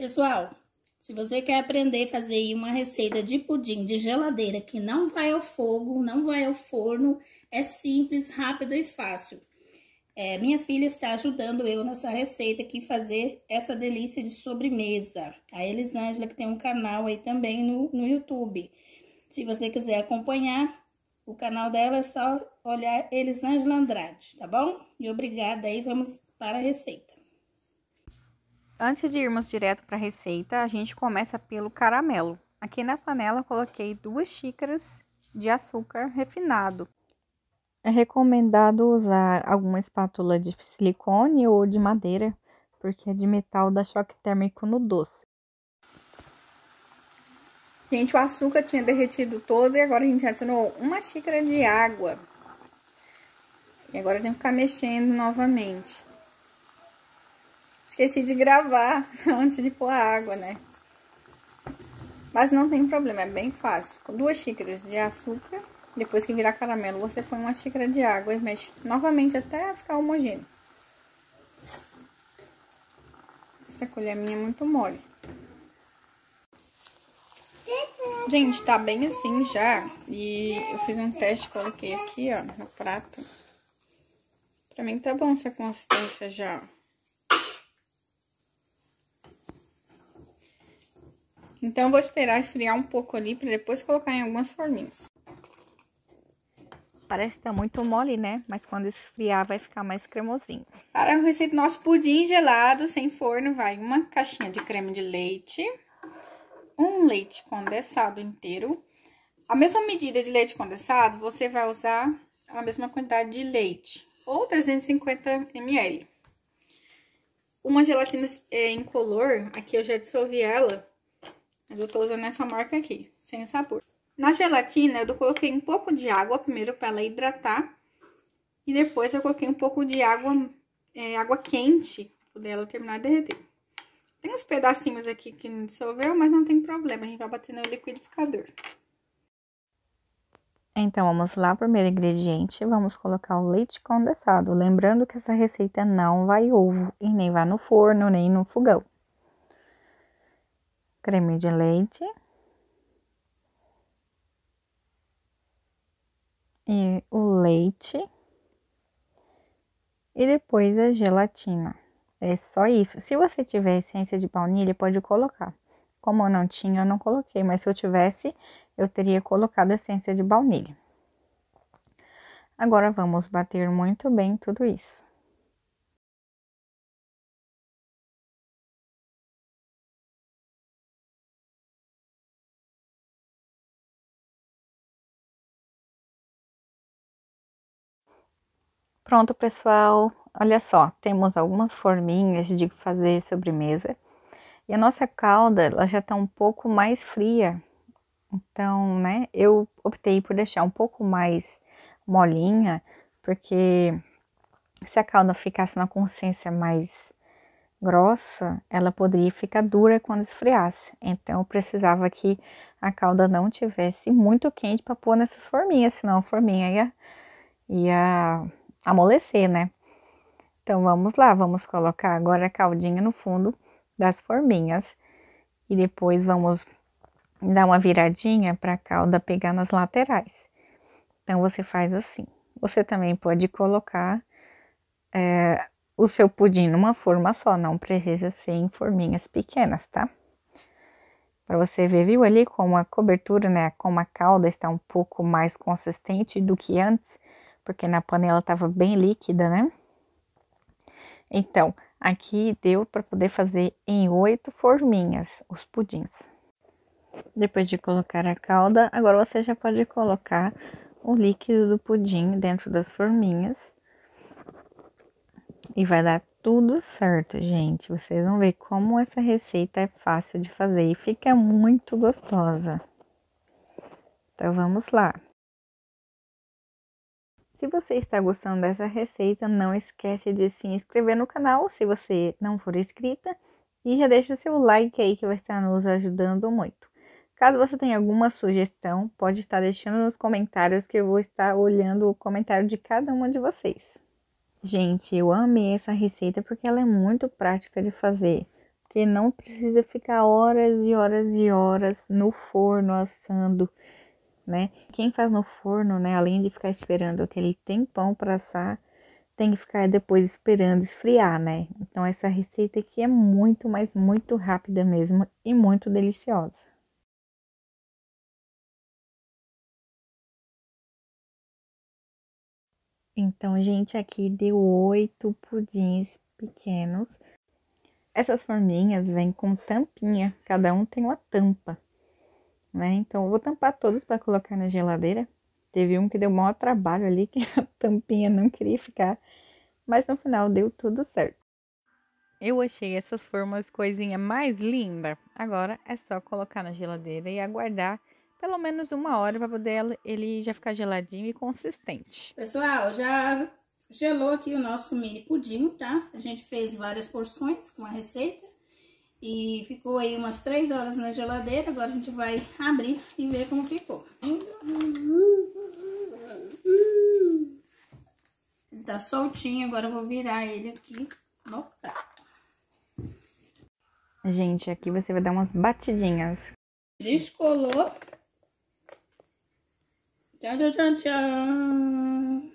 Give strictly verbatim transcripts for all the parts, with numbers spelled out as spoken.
Pessoal, se você quer aprender a fazer aí uma receita de pudim de geladeira que não vai ao fogo, não vai ao forno, é simples, rápido e fácil. É, minha filha está ajudando eu nessa receita aqui, fazer essa delícia de sobremesa. A Elisângela, que tem um canal aí também no, no YouTube. Se você quiser acompanhar o canal dela, é só olhar Elisângela Andrade, tá bom? E obrigada aí, vamos para a receita. Antes de irmos direto para a receita, a gente começa pelo caramelo. Aqui na panela eu coloquei duas xícaras de açúcar refinado. É recomendado usar alguma espátula de silicone ou de madeira, porque a de metal dá choque térmico no doce. Gente, o açúcar tinha derretido todo e agora a gente adicionou uma xícara de água. E agora tem que ficar mexendo novamente. Esqueci de gravar antes de pôr a água, né? Mas não tem problema, é bem fácil. Com duas xícaras de açúcar, depois que virar caramelo, você põe uma xícara de água e mexe novamente até ficar homogêneo. Essa colher minha é muito mole. Gente, tá bem assim já. E eu fiz um teste, coloquei aqui, ó, no prato. Pra mim tá bom essa consistência já, ó. Então, eu vou esperar esfriar um pouco ali para depois colocar em algumas forminhas. Parece que tá muito mole, né? Mas quando esfriar vai ficar mais cremosinho. Para a receita do nosso pudim gelado sem forno, vai uma caixinha de creme de leite, um leite condensado inteiro. A mesma medida de leite condensado, você vai usar a mesma quantidade de leite, ou trezentos e cinquenta mililitros. Uma gelatina incolor, aqui eu já dissolvi ela. Mas eu tô usando essa marca aqui, sem sabor. Na gelatina, eu coloquei um pouco de água primeiro para ela hidratar. E depois eu coloquei um pouco de água, é, água quente, para ela terminar de derreter. Tem uns pedacinhos aqui que não dissolveu, mas não tem problema, a gente vai bater no liquidificador. Então, vamos lá, primeiro ingrediente, vamos colocar o leite condensado. Lembrando que essa receita não vai ovo e nem vai no forno, nem no fogão. Creme de leite. E o leite. E depois a gelatina. É só isso. Se você tiver essência de baunilha, pode colocar. Como eu não tinha, eu não coloquei. Mas se eu tivesse, eu teria colocado essência de baunilha. Agora, vamos bater muito bem tudo isso. Pronto, pessoal, olha só, temos algumas forminhas de fazer sobremesa. E a nossa calda, ela já tá um pouco mais fria. Então, né, eu optei por deixar um pouco mais molinha, porque se a calda ficasse numa consistência mais grossa, ela poderia ficar dura quando esfriasse. Então, eu precisava que a calda não tivesse muito quente para pôr nessas forminhas, senão a forminha ia... ia amolecer, né? Então, vamos lá, vamos colocar agora a caldinha no fundo das forminhas. E depois vamos dar uma viradinha para a calda pegar nas laterais. Então, você faz assim. Você também pode colocar é, o seu pudim numa forma só, não precisa ser em forminhas pequenas, tá? Para você ver, viu ali como a cobertura, né, como a calda está um pouco mais consistente do que antes, porque na panela estava bem líquida, né? Então, aqui deu para poder fazer em oito forminhas os pudins. Depois de colocar a calda, agora você já pode colocar o líquido do pudim dentro das forminhas. E vai dar tudo certo, gente. Vocês vão ver como essa receita é fácil de fazer e fica muito gostosa. Então, vamos lá. Se você está gostando dessa receita, não esquece de se inscrever no canal se você não for inscrita. E já deixa o seu like aí que vai estar nos ajudando muito. Caso você tenha alguma sugestão, pode estar deixando nos comentários que eu vou estar olhando o comentário de cada uma de vocês. Gente, eu amei essa receita porque ela é muito prática de fazer. porque não precisa ficar horas e horas e horas no forno assando, né? Quem faz no forno, né, além de ficar esperando aquele tempão para assar, tem que ficar depois esperando esfriar, né? Então essa receita aqui é muito, mas muito rápida mesmo e muito deliciosa. Então, gente, aqui deu oito pudins pequenos. Essas forminhas vêm com tampinha, cada um tem uma tampa, né? Então, eu vou tampar todos para colocar na geladeira. Teve um que deu maior trabalho ali, que a tampinha não queria ficar, mas no final deu tudo certo. Eu achei essas formas coisinha mais linda. Agora é só colocar na geladeira e aguardar pelo menos uma hora para poder ele já ficar geladinho e consistente. Pessoal, já gelou aqui o nosso mini pudim, tá? A gente fez várias porções com a receita e ficou aí umas três horas na geladeira. Agora a gente vai abrir e ver como ficou. Ele tá soltinho, agora eu vou virar ele aqui no prato. Gente, aqui você vai dar umas batidinhas. Descolou. Tchau, tchau, tchau, tchau.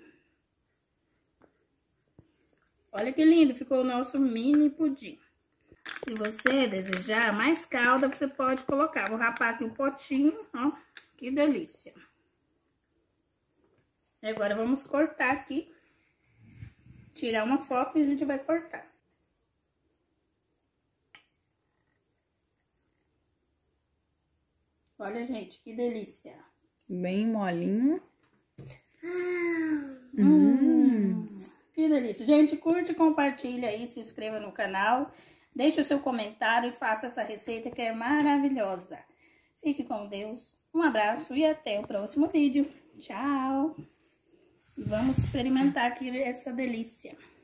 Olha que lindo ficou o nosso mini pudim. Se você desejar mais calda, você pode colocar. Vou rapar aqui o potinho, ó. Que delícia. E agora vamos cortar aqui. Tirar uma foto e a gente vai cortar. Olha, gente, que delícia. Bem molinho. Hum, hum. Que delícia. Gente, curte, compartilha aí, se inscreva no canal. Deixe o seu comentário e faça essa receita que é maravilhosa. Fique com Deus. Um abraço e até o próximo vídeo. Tchau. Vamos experimentar aqui essa delícia.